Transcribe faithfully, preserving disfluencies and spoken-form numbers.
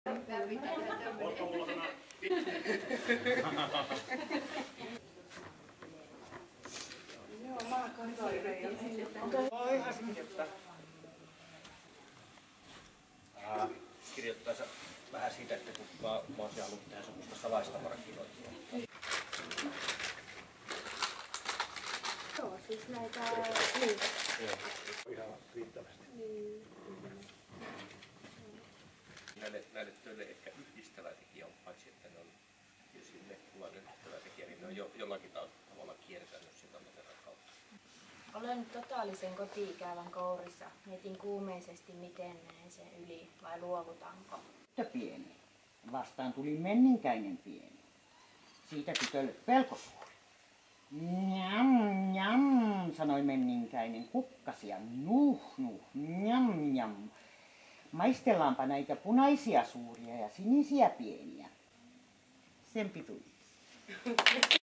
Joo, mä katsoin ihan kirjoittaa. Kirjoittaisi vähän siitä, että kukaan mä olisin halunnut tehdä semmoista salaista markkinointia. Joo, siis näitä niitä. Joo, ihan riittävästi. Niin. Näille, näille töille ehkä yhdistävätekijä on, paitsi että ne on jo sille kuvainen yhdistävätekijä, niin ne on jo, jollakin tavalla kiertänyt sitä meteran kautta. Olen totaalisen koti-ikävän kourissa. Mietin kuumeisesti, miten menen sen yli vai luovutanko. Pieni. Vastaan tuli menninkäinen pieni. Siitä tytölle pelko suuri. Njam, njam, sanoi menninkäinen kukkasia. Nuh, nuh, njam, njam. Maistellaanpa näitä punaisia suuria ja sinisiä pieniä. Sen pituisia.